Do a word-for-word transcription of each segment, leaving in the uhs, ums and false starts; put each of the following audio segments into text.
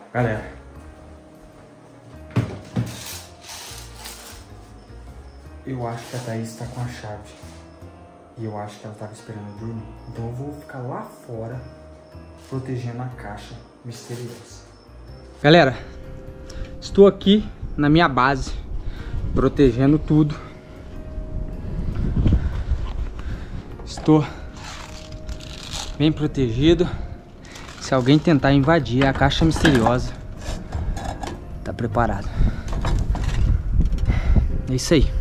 Galera, eu acho que a Thaís tá com a chave. E eu acho que ela tava esperando eu dormir. Então eu vou ficar lá fora, protegendo a caixa misteriosa. Galera, estou aqui na minha base, protegendo tudo. Estou bem protegido. Se alguém tentar invadir a caixa misteriosa, tá preparado. É isso aí.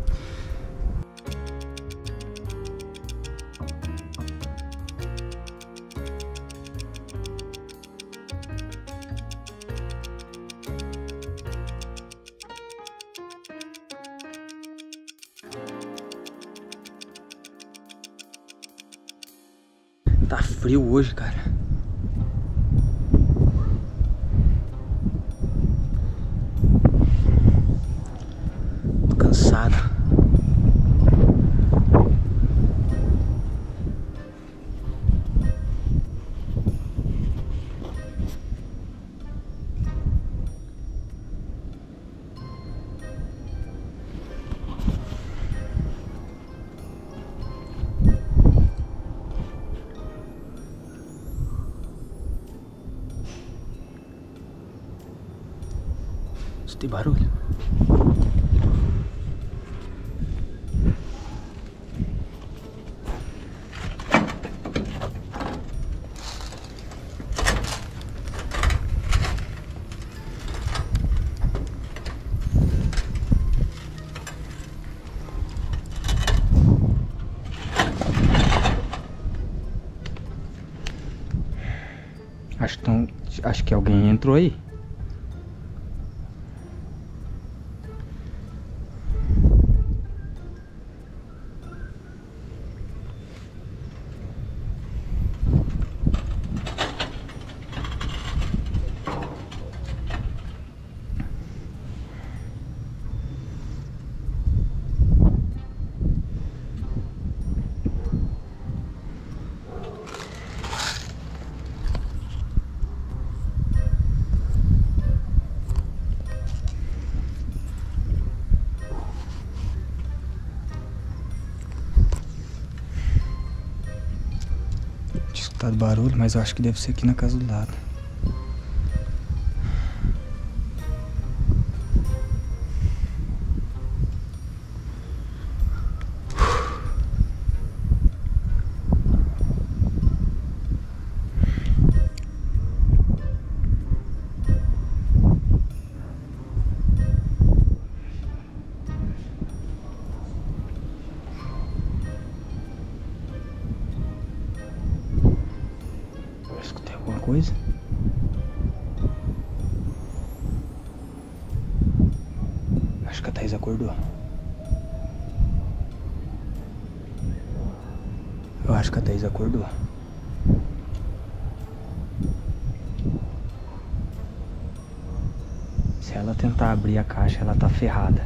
Tá frio hoje, cara. Tô cansado. Tem barulho? Acho que, tão, acho que alguém entrou aí. Escutado barulho, mas eu acho que deve ser aqui na casa do lado. Coisa. Acho que a Thaís acordou. Eu acho que a Thaís acordou. Se ela tentar abrir a caixa, ela tá ferrada.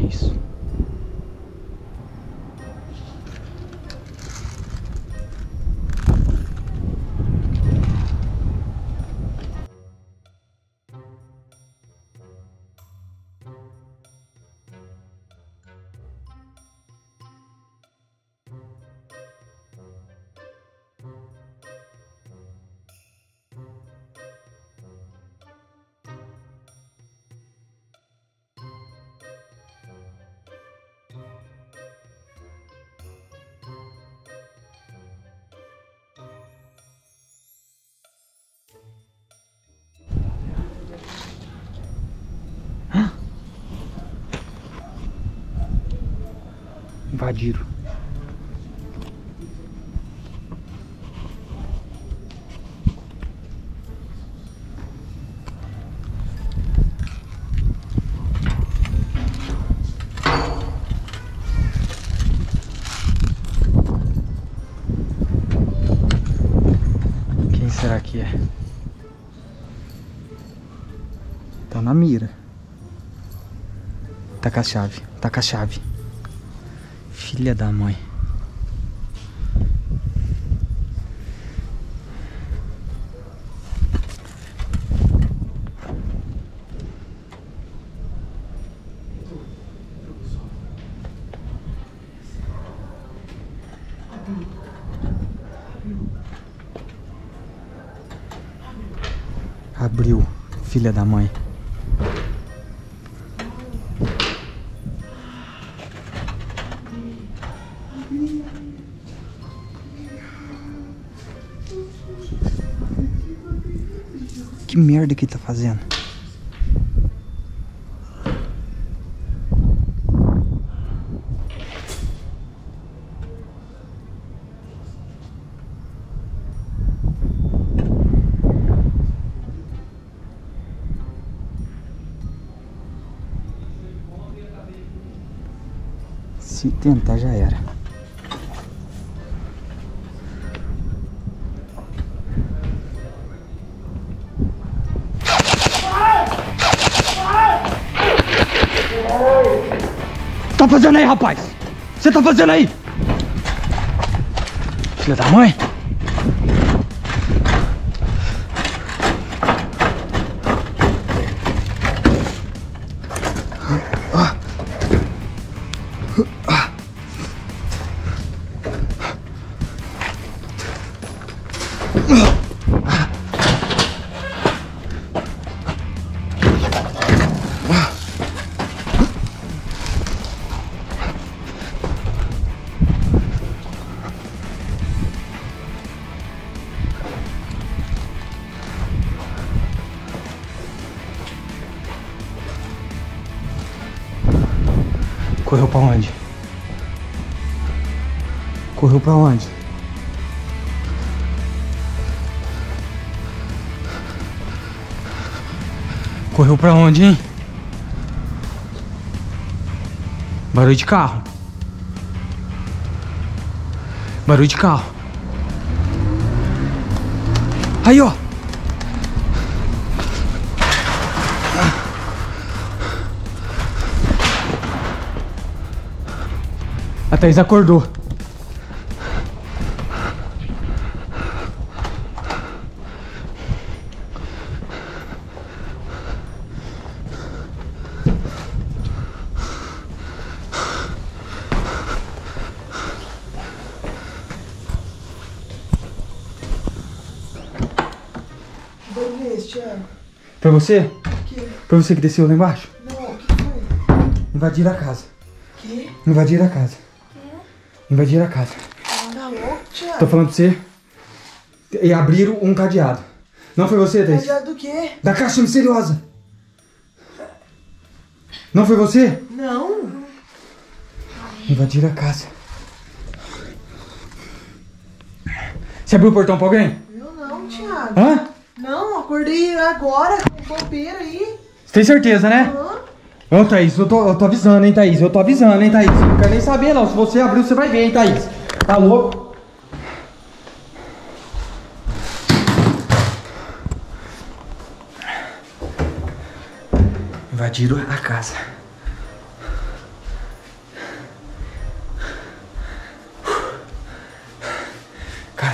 é isso? Invadiram. Quem será que é? Tá na mira. Tá com a chave. Tá com a chave. Filha da mãe. Abriu, filha da mãe. Que merda que ele tá fazendo? Se tentar já era. Tá fazendo aí, rapaz? Você tá fazendo aí? Filha da mãe? Correu pra onde? Correu pra onde? Correu pra onde, hein? Barulho de carro. Barulho de carro. Aí, ó. A Thaís acordou. Foi você? Que? Foi você que desceu lá embaixo? Não, o que foi? Invadiram a casa. Que? Invadiram a casa. Que? Invadiram a casa. Tá louco, Thiago? Tô falando pra você. E abriram um cadeado. Não foi você, Thaís? Cadeado do quê? Da caixa misteriosa. Não foi você? Não. Invadiram a casa. Você abriu o portão pra alguém? Eu não, Thiago. Hã? Não, acordei agora com o bombeiro aí. Você tem certeza, né? Aham. Ô, Thaís, eu tô, eu tô avisando, hein, Thaís? Eu tô avisando, hein, Thaís? Não quero nem saber, não. Se você abriu, você vai ver, hein, Thaís? Tá louco? Invadiram a casa.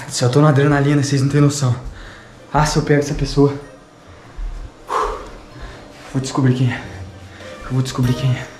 do céu, eu tô na adrenalina, vocês não tem noção. Ah, se eu pego essa pessoa. Vou descobrir quem é. Eu vou descobrir quem é.